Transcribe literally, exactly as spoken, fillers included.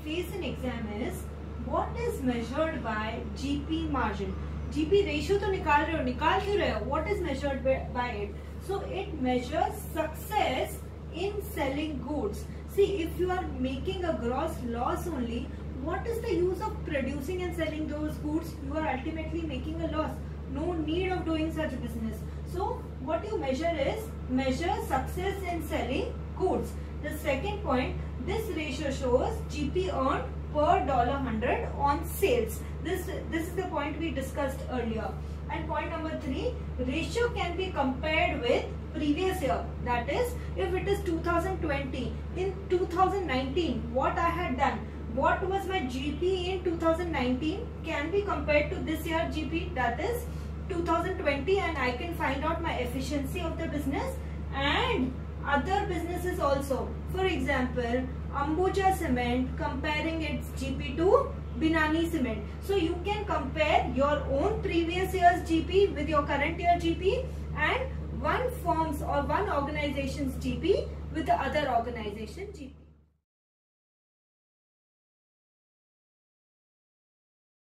face in exam is what is measured by G P margin. G P ratio तो निकाल रहे हो, निकाल क्यों रहे हो? What is measured by it? So it measures success in selling goods. See, if you are making a gross loss only, what is the use of producing and selling those goods? You are ultimately making a loss. No need of doing such business. So what you measure is measure success in selling goods. The second point, this ratio shows G P earned per dollar hundred on sales. This this is the point we discussed earlier. And point number three, ratio can be compared with previous year. That is, if it is two thousand twenty, in two thousand nineteen, what I had done, what was my G P in two thousand nineteen can be compared to this year G P, that is two thousand twenty, and I can find out my efficiency of the business and other businesses also. For example, Ambuja Cement comparing its G P to Binani Cement. So you can compare your own previous year's G P with your current year G P and one firm's or one organization's G P with the other organization G P.